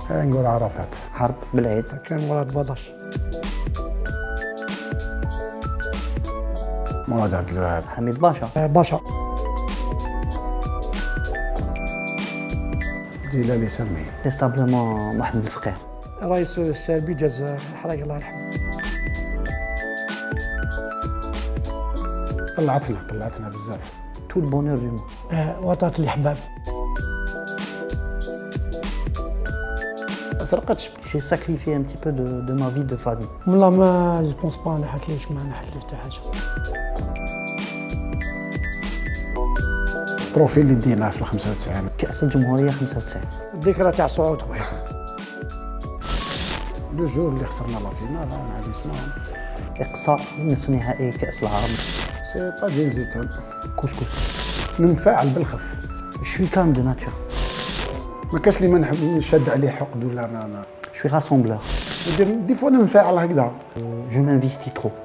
نقول عرفات. حرب بالعيد. كان مراد بدش. مراد عبد الوهاب. حميد باشا. باشا. جلالي سمي. ديستابلمون محمد الفقيه. رئيس السلبي جاز حرق الله يرحمه. طلعتنا بزاف. تو البونور دو مون. وطات الأحباب. سرقتش. J'ai sacrifié un petit peu de ma vie de famille. والله ما جو بونس با نحت ليش ما نحت ليه حتى حاجة. التروفي اللي ديناه في 95. كأس الجمهورية 95. الذكرى تاع صعود خويا. لو جور اللي خسرنا لا فينال انا على اسمهم. إقصاء نصف نهائي كأس العالم. سي طاجين زيتون. كسكس. نتفاعل بالخف. شوي كام دو ناتور. ما كاش اللي ما نحب نشد عليه حقد ولا ما شوي راسومبلور. دي فوا ننفعل هكذا. Je m'investis trop.